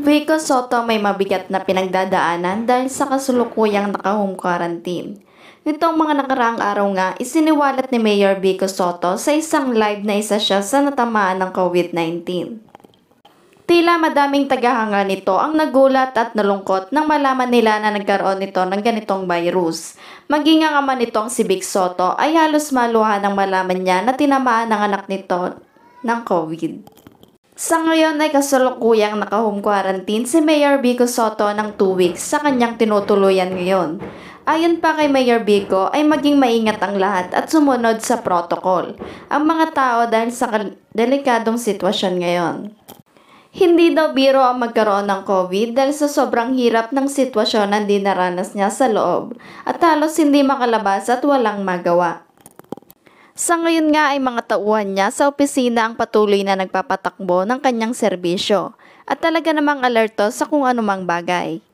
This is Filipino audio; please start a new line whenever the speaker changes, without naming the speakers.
Vico Sotto may mabigat na pinagdadaanan dahil sa kasulukuyang naka-home quarantine. Nitong mga nakaraang araw nga, isiniwalat ni Mayor Vico Sotto sa isang live na isa siya sa natamaan ng COVID-19. Tila madaming tagahanga nito ang nagulat at nalungkot nang malaman nila na nagkaroon nito ng ganitong virus. Maging ang ama nitong si Vico Sotto ay halos maluha nang malaman niya na tinamaan ng anak nito ng COVID. Sa ngayon ay kasalukuyang naka-home quarantine si Mayor Vico Sotto ng 2 weeks sa kanyang tinutuluyan ngayon. Ayon pa kay Mayor Vico ay maging maingat ang lahat at sumunod sa protocol ang mga tao dahil sa delikadong sitwasyon ngayon. Hindi daw biro ang magkaroon ng COVID dahil sa sobrang hirap ng sitwasyon na dinaranas niya sa loob at halos hindi makalabas at walang magawa. Sa ngayon nga ay mga tauhan niya sa opisina ang patuloy na nagpapatakbo ng kanyang serbisyo at talaga namang alerto sa kung anumang bagay.